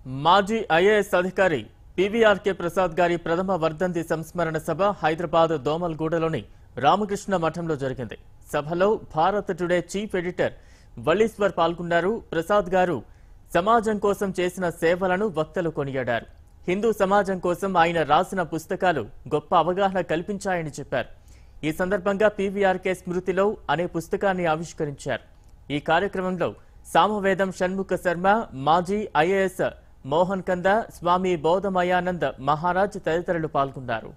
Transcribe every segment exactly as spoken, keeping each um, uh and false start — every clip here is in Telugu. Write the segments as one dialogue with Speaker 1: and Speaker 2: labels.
Speaker 1: మాజీ ఐఏఎస్ అధికారి P V R K Prasad గారి ప్రథమ వర్ధంతి సంస్మరణ సభ హైదరాబాద్ దోమల్గూడలోని రామకృష్ణ మఠంలో జరిగింది. సభలో Bharat today chief editor Valleeswar పాల్గొన్నారు. ప్రసాద్ గారు సమాజం కోసం చేసిన సేవలను వక్తలు కొనియాడారు. హిందూ సమాజం కోసం ఆయన రాసిన పుస్తకాలు గొప్ప అవగాహన కల్పించాయని చెప్పారు. ఈ సందర్భంగా పి వి ఆర్ కే స్మృతిలో అనే పుస్తకాన్ని ఆవిష్కరించారు. ఈ కార్యక్రమంలో సామవేదం షణ్ముఖ శర్మ, మాజీ ఐఏఎస్ మోహన్ కంద, స్వామి బోధమయానంద్ మహారాజ్ తదితరులు పాల్గొన్నారు.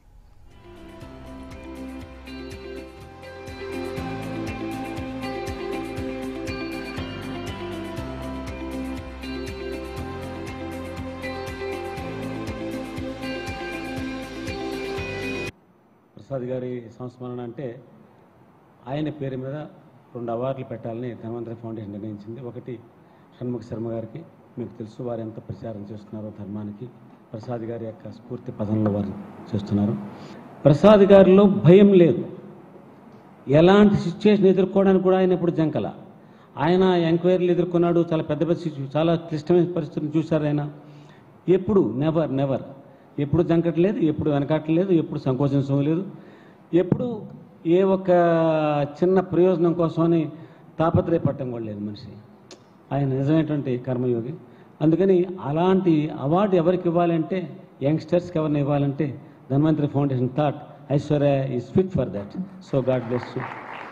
Speaker 2: ప్రసాద్ గారి సంస్మరణ అంటే ఆయన పేరు మీద రెండు అవార్డులు పెట్టాలని ధన్వంతరి ఫౌండేషన్ నిర్ణయించింది. ఒకటి షణ్ముఖ శర్మ గారికి, మీకు తెలుసు వారు ఎంత ప్రచారం చేస్తున్నారో ధర్మానికి. ప్రసాద్ గారి యొక్క స్ఫూర్తి పదంలో వారు చేస్తున్నారు. ప్రసాద్ గారిలో భయం లేదు. ఎలాంటి సిచ్యువేషన్ ఎదుర్కోవడానికి కూడా ఆయన ఇప్పుడు జంకల. ఆయన ఎంక్వైరీలు ఎదుర్కొన్నాడు. చాలా పెద్ద పెద్ద చాలా క్లిష్టమైన పరిస్థితులను చూశారు. ఆయన ఎప్పుడు నెవర్ నెవర్ ఎప్పుడు జంకట్లేదు, ఎప్పుడు వెనకట్లేదు, ఎప్పుడు సంకోచించడం లేదు, ఎప్పుడు ఏ ఒక్క చిన్న ప్రయోజనం కోసమని తాపత్రయపడటం కూడా లేదు మనిషి. ఆయన నిజమైనటువంటి కర్మయోగి. అందుకని అలాంటి అవార్డు ఎవరికి ఇవ్వాలంటే, యంగ్స్టర్స్కి ఎవరిని ఇవ్వాలంటే Dhanvantari foundation thought Aishwarya is fit for that. So God bless you.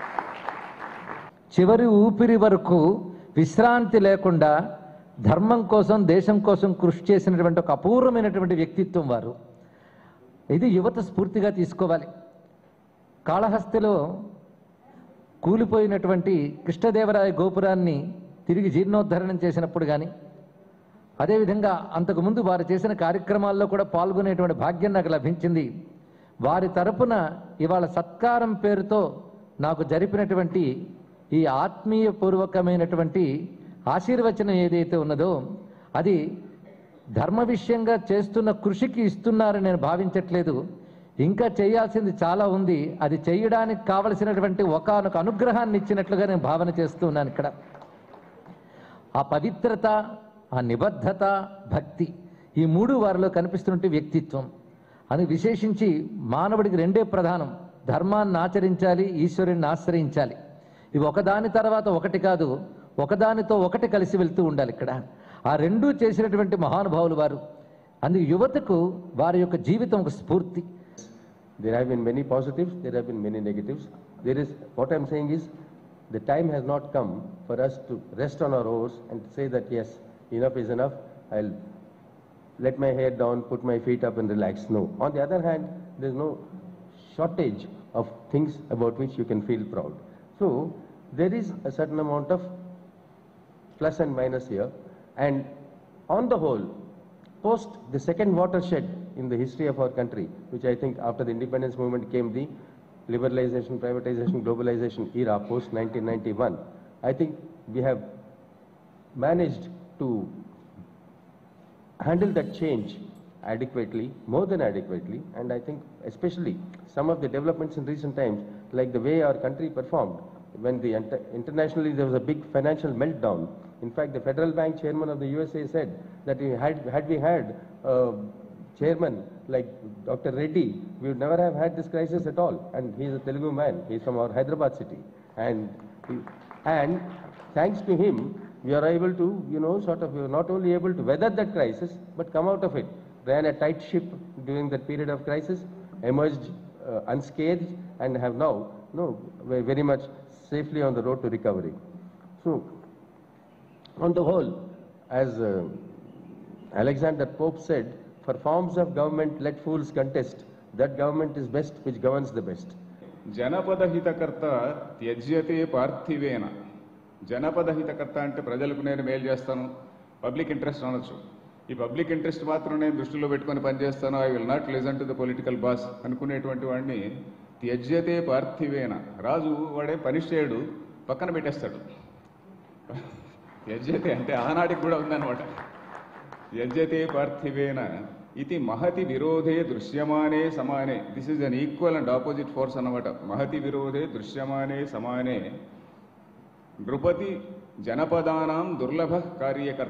Speaker 3: చివరి ఊపిరి వరకు విశ్రాంతి లేకుండా ధర్మం కోసం, దేశం కోసం కృషి చేసినటువంటి ఒక అపూర్వమైనటువంటి వ్యక్తిత్వం వారు. ఇది యువత స్ఫూర్తిగా తీసుకోవాలి. కాళహస్తిలో కూలిపోయినటువంటి కృష్ణదేవరాయ గోపురాన్ని తిరిగి జీర్ణోద్ధరణం చేసినప్పుడు కానీ, అదేవిధంగా అంతకుముందు వారు చేసిన కార్యక్రమాల్లో కూడా పాల్గొనేటువంటి భాగ్యం నాకు లభించింది. వారి తరపున ఇవాళ సత్కారం పేరుతో నాకు జరిపినటువంటి ఈ ఆత్మీయపూర్వకమైనటువంటి ఆశీర్వచనం ఏదైతే ఉన్నదో అది ధర్మ విషయంగా చేస్తున్న కృషికి ఇస్తున్నారని నేను భావించట్లేదు. ఇంకా చేయాల్సింది చాలా ఉంది. అది చేయడానికి కావలసినటువంటి ఒకానొక అనుగ్రహాన్ని ఇచ్చినట్లుగా నేను భావన చేస్తూ ఉన్నాను. ఇక్కడ ఆ పవిత్రత, ఆ నిబద్ధత, భక్తి, ఈ మూడు వారిలో కనిపిస్తున్నట్టు వ్యక్తిత్వం. అది విశేషించి మానవుడికి రెండే ప్రధానం: ధర్మాన్ని ఆచరించాలి, ఈశ్వరుని ఆశ్రయించాలి. ఇవి ఒకదాని తర్వాత ఒకటి కాదు, ఒకదానితో ఒకటి కలిసి వెళ్తూ ఉండాలి. ఇక్కడ ఆ రెండూ చేసినటువంటి మహానుభావులు వారు. అందుకు యువతకు వారి యొక్క జీవితం ఒక స్ఫూర్తి.
Speaker 4: There have been many positives, there have been many negatives. There is, what I am saying is, the time has not come for us to rest on our oars and say that yes, enough is enough, I'll let my head down, put my feet up and relax. No. On the other hand, there is no shortage of things about which you can feel proud. So, there is a certain amount of plus and minus here, and on the whole, post the second watershed in the history of our country, which I think after the independence movement came the liberalization, privatization, globalization era post nineteen ninety-one, I think we have managed to handle that change adequately, more than adequately, and I think especially some of the developments in recent times, like the way our country performed when the internationally there was a big financial meltdown. In fact, the Federal Bank chairman of the U S A said that we had, had we had a chairman like Doctor Reddy, we would never have had this crisis at all. And he is a Telugu man. He is from our Hyderabad city. And, he, and thanks to him, we are able to, you know, sort of, we were not only able to weather that crisis, but come out of it. Ran a tight ship during that period of crisis, emerged uh, unscathed, and have now, no, very much safely on the road to recovery. So, on the whole, as uh, Alexander Pope said, for forms of government let fools contest, that government is best which governs the best.
Speaker 5: జనపద హితకర్త త్యజ్యతే పార్థివేన. జనపద హితకర్త అంటే ప్రజలకు నేను మేలు చేస్తాను, పబ్లిక్ ఇంట్రెస్ట్ అనొచ్చు. ఈ పబ్లిక్ ఇంట్రెస్ట్ మాత్రం నేను దృష్టిలో పెట్టుకొని పనిచేస్తాను, I will not listen to the political boss అనుకునేటువంటి వాడిని త్యజ్యతే పార్థివేన. రాజు వాడే పని చేయడు, పక్కన పెట్టేస్తాడు. యజ్యతే అంటే ఆనాటికి కూడా ఉందన్నమాట. యజ్యతే పార్థివేన ఇది మహతి విరోధే దృశ్యమానే సమానే. This is an equal and opposite force అన్నమాట. మహతి విరోధే దృశ్యమానే సమానే. నృపతి జనపదానాం దుర్లభ కార్యకర్త.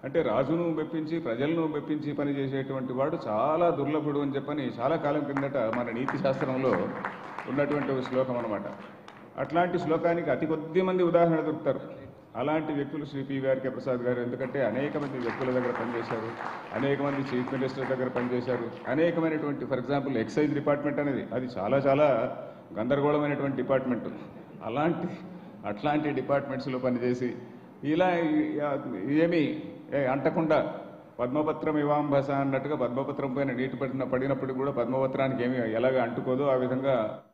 Speaker 5: అంటే రాజును మెప్పించి ప్రజలను మెప్పించి పనిచేసేటువంటి వాడు చాలా దుర్లభుడు అని చెప్పని చాలా కాలం కిందట మన నీతి శాస్త్రంలో ఉన్నటువంటి ఒక శ్లోకం అనమాట. అట్లాంటి శ్లోకానికి అతి కొద్ది మంది ఉదాహరణ దొరుకుతారు. అలాంటి వ్యక్తులు శ్రీ పి విఆర్కే ప్రసాద్ గారు. ఎందుకంటే అనేక మంది వ్యక్తుల దగ్గర పనిచేశారు, అనేక మంది చీఫ్ మినిస్టర్ దగ్గర పనిచేశారు, అనేకమైనటువంటి ఫర్ ఎగ్జాంపుల్ ఎక్సైజ్ డిపార్ట్మెంట్ అనేది అది చాలా చాలా గందరగోళమైనటువంటి డిపార్ట్మెంట్. అలాంటి అట్లాంటి డిపార్ట్మెంట్స్లో పనిచేసి ఇలా ఏమీ అంటకుండా పద్మపత్రం ఇవాంభస అన్నట్టుగా పద్మపత్రం పైన నీటి పడిన పడినప్పుడు కూడా పద్మపత్రానికి ఏమి ఎలాగ అంటుకోదో ఆ విధంగా